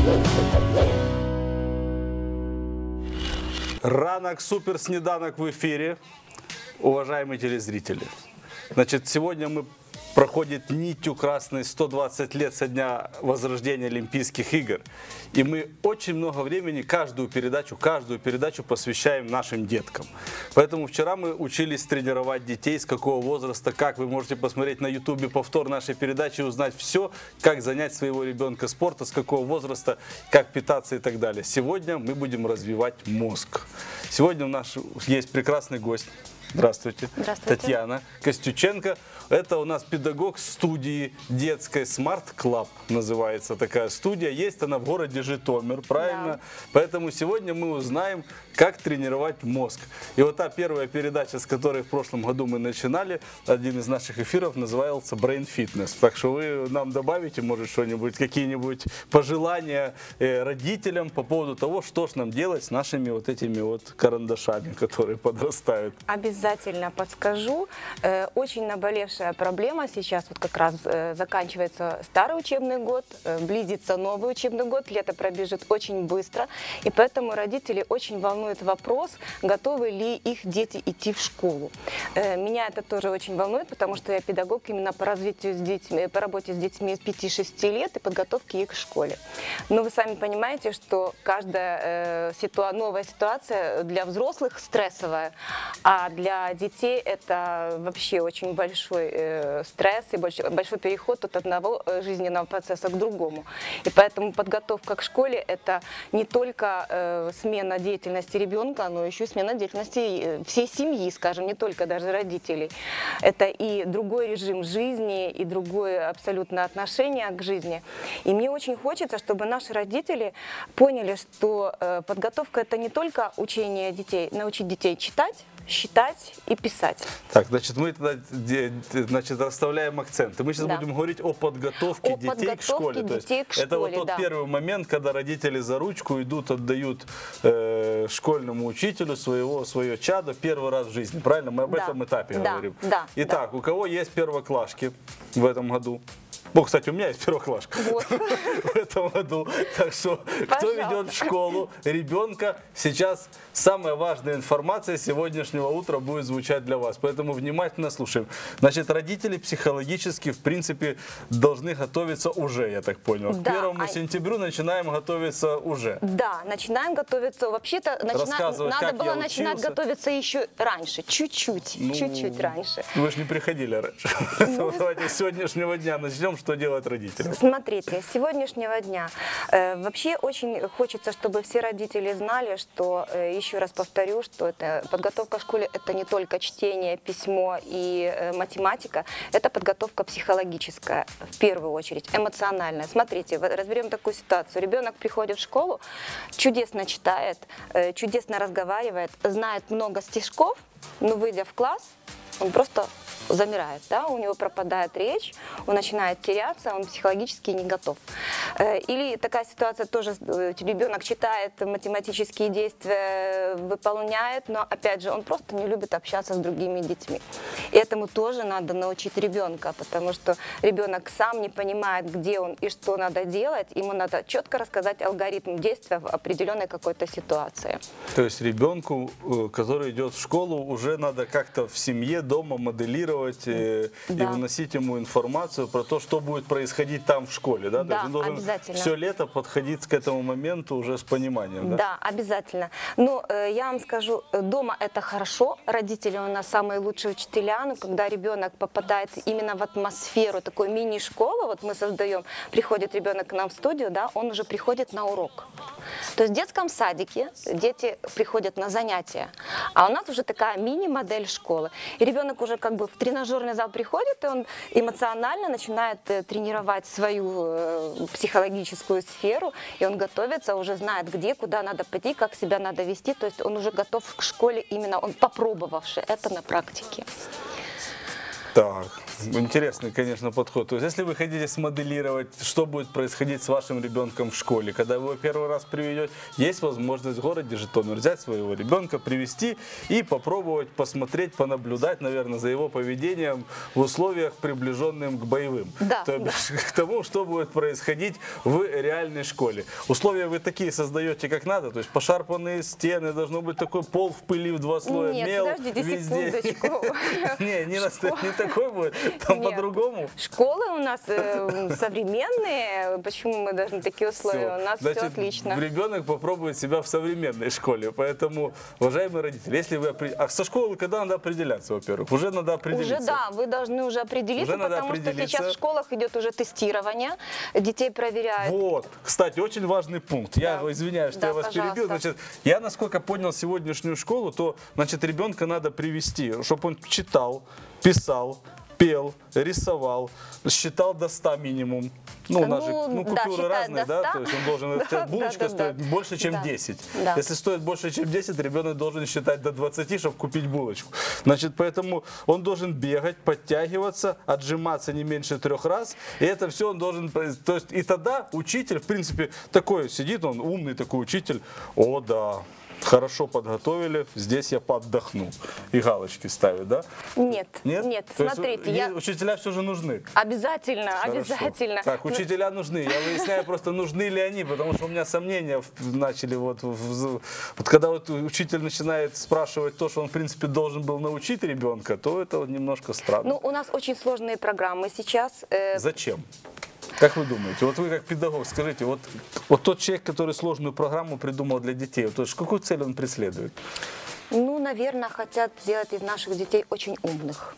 Ранок суперснеданок в эфире, уважаемые телезрители. Значит, сегодня проходит нитью красной 120 лет со дня возрождения Олимпийских игр. И мы очень много времени каждую передачу посвящаем нашим деткам. Поэтому вчера мы учились тренировать детей, с какого возраста, как. Вы можете посмотреть на ютубе повтор нашей передачи и узнать все, как занять своего ребенка спортом, с какого возраста, как питаться и так далее. Сегодня мы будем развивать мозг. Сегодня у нас есть прекрасный гость. Здравствуйте. Здравствуйте. Татьяна Костюченко. Это у нас педагог студии детской Smart Club, называется такая студия. Есть она в городе Житомир, правильно? Да. Поэтому сегодня мы узнаем, как тренировать мозг. И вот та первая передача, с которой в прошлом году мы начинали, один из наших эфиров назывался Brain Fitness. Так что вы нам добавите, может, что-нибудь, какие-нибудь пожелания родителям по поводу того, что ж нам делать с нашими вот этими вот карандашами, которые подрастают. Обязательно подскажу. Очень наболевшая проблема сейчас, вот как раз заканчивается старый учебный год, близится новый учебный год, лето пробежит очень быстро, и поэтому родители очень волнуют вопрос, готовы ли их дети идти в школу. Меня это тоже очень волнует, потому что я педагог именно по развитию с детьми, по работе с детьми с 5-6 лет и подготовке их к школе. Но вы сами понимаете, что каждая новая ситуация для взрослых стрессовая, а для детей это вообще очень большой стресс и большой переход от одного жизненного процесса к другому. И поэтому подготовка к школе это не только смена деятельности ребенка, но еще и смена деятельности всей семьи, скажем, не только даже родителей. Это и другой режим жизни, и другое абсолютно отношение к жизни. И мне очень хочется, чтобы наши родители поняли, что подготовка это не только учение детей, научить детей читать, считать и писать. Так, значит, мы тогда расставляем акценты. Мы сейчас будем говорить о подготовке детей к школе. Это вот тот первый момент, когда родители за ручку идут, отдают школьному учителю свое чадо первый раз в жизни. Правильно? Мы об этом этапе говорим. Итак, у кого есть первоклашки в этом году? Кстати, у меня есть первоклашка в этом году. Так что, кто ведет в школу ребенка, сейчас самая важная информация сегодняшнего утра будет звучать для вас. Поэтому внимательно слушаем. Значит, родители психологически, в принципе, должны готовиться уже, я так понял. К 1 сентябрю начинаем готовиться уже. Да, начинаем готовиться. Вообще-то надо было начинать готовиться еще раньше, чуть-чуть раньше. Вы же не приходили раньше. Давайте с сегодняшнего дня начнем. Что делать родителям? Смотрите, с сегодняшнего дня вообще очень хочется, чтобы все родители знали, что, еще раз повторю, что подготовка в школе это не только чтение, письмо и математика, это подготовка психологическая, в первую очередь, эмоциональная. Смотрите, разберем такую ситуацию. Ребенок приходит в школу, чудесно читает, чудесно разговаривает, знает много стишков, но выйдя в класс, он просто замирает, да? У него пропадает речь, он начинает теряться, он психологически не готов. Или такая ситуация тоже, ребенок читает, математические действия выполняет, но опять же он просто не любит общаться с другими детьми. И этому тоже надо научить ребенка, потому что ребенок сам не понимает, где он и что надо делать, ему надо четко рассказать алгоритм действия в определенной какой-то ситуации. То есть ребенку, который идет в школу, уже надо как-то в семье, дома моделировать и выносить ему информацию про то, что будет происходить там в школе, да? Да, он должен все лето подходить к этому моменту уже с пониманием, да? Да, обязательно. Но я вам скажу, дома это хорошо, родители у нас самые лучшие учителя, но когда ребенок попадает именно в атмосферу такой мини-школы, вот мы создаем, приходит ребенок к нам в студию, да, он уже приходит на урок. То есть в детском садике дети приходят на занятия, а у нас уже такая мини-модель школы. И ребенок уже как бы в тренажерный зал приходит, и он эмоционально начинает тренировать свою психологическую сферу, и он готовится, уже знает, где, куда надо пойти, как себя надо вести, то есть он уже готов к школе именно, он попробовавший это на практике. Так, Интересный, конечно, подход. То есть, если вы хотите смоделировать, что будет происходить с вашим ребенком в школе, когда вы его первый раз приведете, есть возможность в городе Житомир взять своего ребенка, привести и попробовать посмотреть, понаблюдать, наверное, за его поведением в условиях, приближенным к боевым. Да, то бишь, к тому, что будет происходить в реальной школе. Условия вы такие создаете, как надо, то есть пошарпанные стены, должно быть такой пол в пыли в 2 слоя, нет, мел подождите везде. секундочку. Не такой будет, там по-другому. Школы у нас современные, почему мы должны такие условия? У нас все отлично. Ребенок попробует себя в современной школе, поэтому, уважаемые родители, если вы... А со школы когда надо определяться, во-первых? Уже надо определиться. Уже, да, вы должны уже определиться, потому что сейчас в школах идет уже тестирование, детей проверяют. Вот, кстати, очень важный пункт. Я извиняюсь, что я вас перебил. Значит, я, насколько понял сегодняшнюю школу, то, значит, ребенка надо привести, чтобы он читал, писал, пел, рисовал, считал до 100 минимум. Ну, у нас же купюры разные, да? То есть он должен, булочка стоит больше, чем 10. Если стоит больше, чем 10, ребенок должен считать до 20, чтобы купить булочку. Значит, поэтому он должен бегать, подтягиваться, отжиматься не меньше 3 раз. И это все он должен... То есть и тогда учитель, в принципе, такой сидит, он умный такой учитель. О, да. Хорошо подготовили, здесь я поотдохну. И галочки ставят, да? Нет, нет, смотрите. Учителя все же нужны. Обязательно, обязательно. Так, учителя нужны. Я выясняю просто, нужны ли они, потому что у меня сомнения начали вот когда вот учитель начинает спрашивать то, что он, в принципе, должен был научить ребенка, то это вот немножко странно. Ну, у нас очень сложные программы сейчас. Зачем? Как вы думаете, вот вы как педагог, скажите, вот тот человек, который сложную программу придумал для детей, вот какую цель он преследует? Ну, наверное, хотят сделать из наших детей очень умных.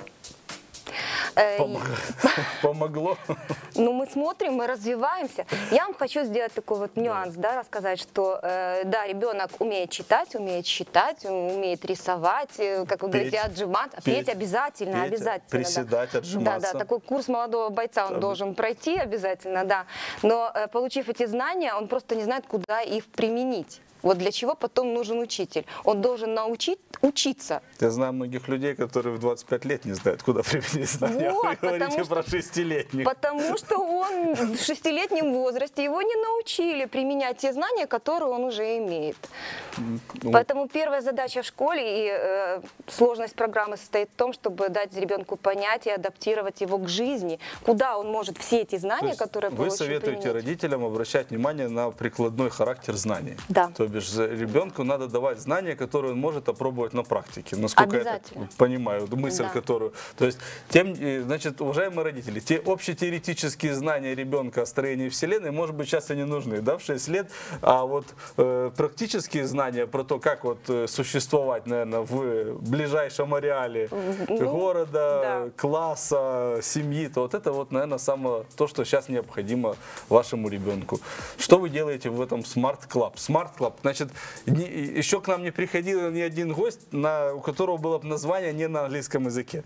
Помогло? Ну, мы смотрим, мы развиваемся. Я вам хочу сделать такой вот нюанс, да, рассказать, что, да, ребенок умеет читать, умеет считать, умеет рисовать, как вы говорите, отжиматься. Петь обязательно, обязательно. Приседать, отжиматься. Да, да, такой курс молодого бойца он должен пройти обязательно, да. Но, получив эти знания, он просто не знает, куда их применить. Вот для чего потом нужен учитель. Он должен учиться. Я знаю многих людей, которые в 25 лет не знают, куда применить знания. Вот, вы говорите про 6-летних. Потому что он в 6-летнем возрасте, его не научили применять те знания, которые он уже имеет. Поэтому первая задача в школе и сложность программы состоит в том, чтобы дать ребенку понять и адаптировать его к жизни. Куда он может все эти знания, которые получил, вы советуете применить. Родителям обращать внимание на прикладной характер знаний? Да. То бишь ребенку надо давать знания, которые он может опробовать на практике. Насколько я понимаю, мысль, которую... То есть, значит, уважаемые родители, те общетеоретические знания ребенка о строении Вселенной, может быть, сейчас и не нужны, да, в 6 лет, а вот практические знания про то, как вот существовать, наверное, в ближайшем ареале города, класса, семьи, то вот это вот, наверное, самое то, что сейчас необходимо вашему ребенку. Что вы делаете в этом Smart Club? Smart Club, значит, еще к нам не приходил ни один гость, у которого было бы название не на английском языке.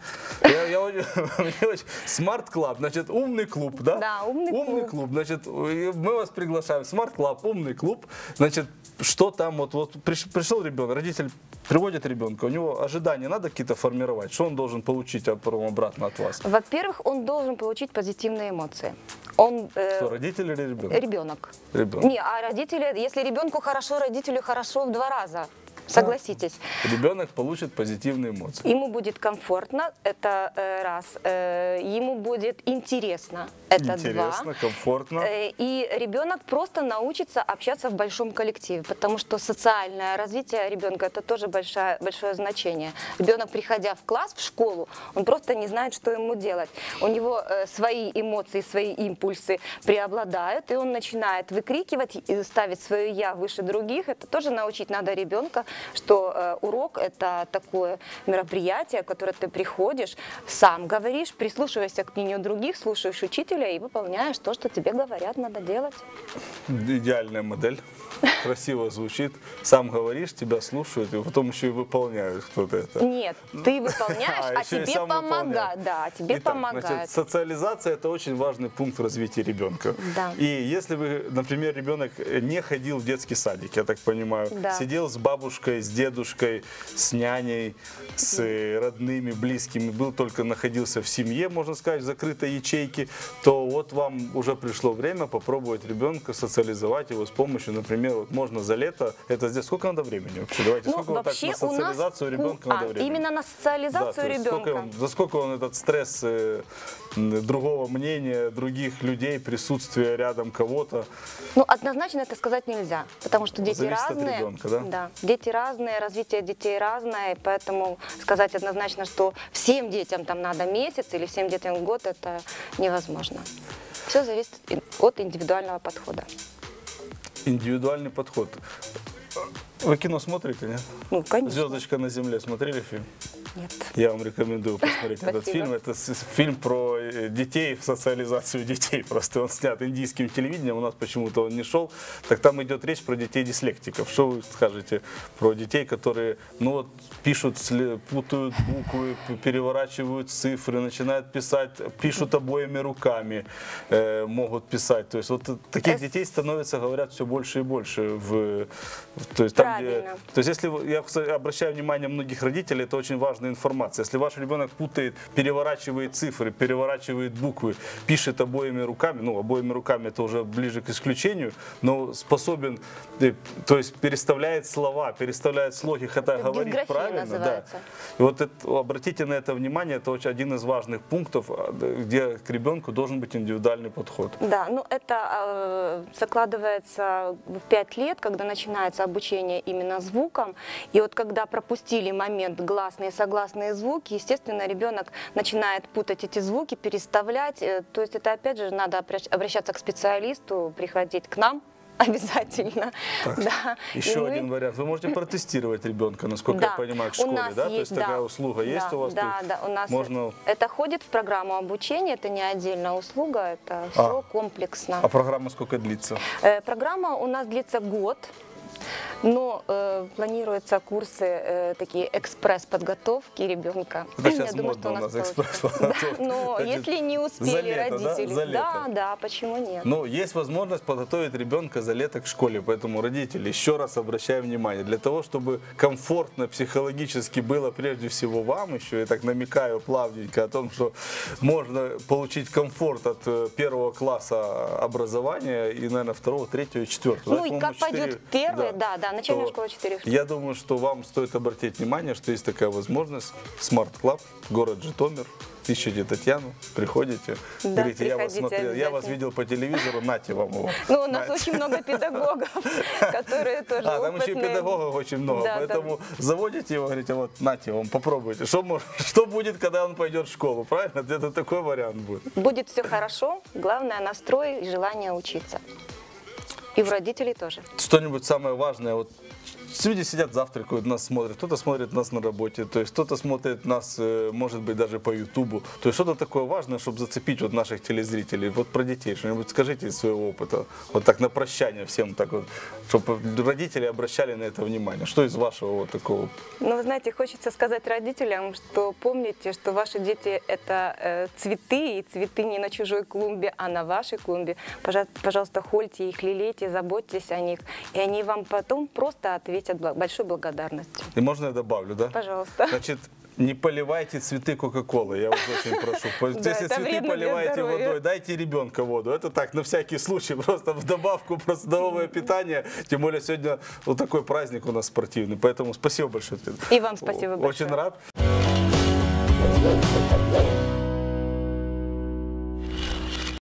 Smart Club, значит, умный клуб, да? Да, умный клуб. Значит, мы вас приглашаем. Smart Club, умный клуб. Значит, что там, вот пришел ребенок, родитель приводит ребенка, у него ожидания надо какие-то формировать? Что он должен получить обратно от вас? Во-первых, он должен получить позитивные эмоции. Что, родитель или ребенок? Ребенок. Не, а родители, если ребенку хорошо, родителю хорошо в 2 раза. Согласитесь. Ребенок получит позитивные эмоции. Ему будет комфортно, это раз. Ему будет интересно, это 2. Интересно, комфортно. И ребенок просто научится общаться в большом коллективе, потому что социальное развитие ребенка это тоже большое значение. Ребенок, приходя в класс, в школу, он просто не знает, что ему делать. У него свои эмоции, свои импульсы преобладают, и он начинает выкрикивать, и ставить свое «я» выше других. Это тоже научить надо ребенка, что урок – это такое мероприятие, в которое ты приходишь, сам говоришь, прислушиваешься к мнению других, слушаешь учителя и выполняешь то, что тебе говорят, надо делать. Идеальная модель. Красиво звучит. Сам говоришь, тебя слушают, и потом еще и выполняют кто-то это. Нет, ты выполняешь, а тебе помогают. Да, тебе помогают. Социализация – это очень важный пункт в развитии ребенка. Да. И если бы, например, ребенок не ходил в детский садик, я так понимаю, сидел с бабушкой бабушкой, с дедушкой, с няней, с родными, близкими, был только находился в семье, можно сказать, в закрытой ячейке, то вот вам уже пришло время попробовать ребенка социализовать его с помощью, например, вот можно за лето, это здесь сколько надо времени вообще? Давайте, сколько вот так на социализацию ребенка надо времени? Именно на социализацию ребенка. За сколько он этот стресс другого мнения, других людей, присутствия рядом кого-то? Ну, однозначно это сказать нельзя, потому что дети зависит разные. От ребенка, да? Да, дети разные, развитие детей разное, поэтому сказать однозначно, что всем детям там надо месяц или всем детям год, это невозможно. Все зависит от индивидуального подхода. Индивидуальный подход. Вы кино смотрите, нет? Ну, конечно. «Звездочка на земле» смотрели фильм? Нет. Я вам рекомендую посмотреть этот фильм. Это фильм про детей, социализацию детей. Просто он снят индийским телевидением, у нас почему-то он не шел. Так там идет речь про детей-дислектиков. Что вы скажете про детей, которые, ну вот, пишут, путают буквы, переворачивают цифры, начинают писать, пишут обоими руками, могут писать. То есть вот таких детей становится, говорят, все больше и больше. То есть, там, то есть если я обращаю внимание многих родителей, это очень важная информация. Если ваш ребенок путает, переворачивает цифры, переворачивает буквы, пишет обоими руками, ну, обоими руками это уже ближе к исключению, но способен, то есть переставляет слова, переставляет слоги, хотя говорит правильно. Да. И вот обратите на это внимание, это очень один из важных пунктов, где к ребенку должен быть индивидуальный подход. Да, ну это закладывается в 5 лет, когда начинается обучение именно звукам, и вот когда пропустили момент гласные и согласные звуки, естественно, ребенок начинает путать эти звуки, переставлять, то есть это опять же надо обращаться к специалисту, приходить к нам обязательно. Да. Еще один вариант. Вы можете протестировать ребенка, насколько я понимаю, в школе, да? То есть такая услуга есть у вас? Да, да, у нас это входит в программу обучения, это не отдельная услуга, это все комплексно. А программа сколько длится? Программа у нас длится год. Но планируются курсы такие экспресс-подготовки ребенка. Это сейчас модно у нас экспресс-подготовка. Да, но если не успели родители, да, почему нет? Но есть возможность подготовить ребенка за лето к школе, поэтому родители, еще раз обращаю внимание, для того, чтобы комфортно психологически было прежде всего вам, еще я так намекаю плавненько о том, что можно получить комфорт от 1 класса образования и, наверное, 2, 3, 4. Ну и как пойдет первый, да, начальная школа 4. Я думаю, что вам стоит обратить внимание, что есть такая возможность. Смарт Клаб, город Житомир. Ищите Татьяну, приходите, да, говорите, я вас смотрел, я вас видел по телевизору, нате вам его. Ну, у нас очень много педагогов, которые тоже опытные. Там еще и педагогов очень много, поэтому заводите его, говорите, вот, нате вам, попробуйте. Что будет, когда он пойдет в школу, правильно? Это такой вариант будет. Будет все хорошо, главное настрой и желание учиться. И у родителей тоже. Что-нибудь самое важное, вот люди сидят, завтракают, нас смотрят, кто-то смотрит нас на работе, то есть кто-то смотрит нас, может быть, даже по Ютубу. То есть что-то такое важное, чтобы зацепить вот наших телезрителей. Вот про детей что-нибудь скажите из своего опыта, вот так на прощание всем, так вот, чтобы родители обращали на это внимание. Что из вашего вот такого? Ну, вы знаете, хочется сказать родителям, что помните, что ваши дети – это цветы, и цветы не на чужой клумбе, а на вашей клумбе. Пожалуйста, хольте их, лелейте, заботьтесь о них, и они вам потом просто ответят большой благодарностью. И можно я добавлю, да? Пожалуйста. Значит, не поливайте цветы Кока-Колы, я вас очень прошу. Если цветы поливаете водой, дайте ребенка воду. Это так, на всякий случай, просто в добавку, просто здоровое питание. Тем более сегодня вот такой праздник у нас спортивный. Поэтому спасибо большое. И вам спасибо большое. Очень рад.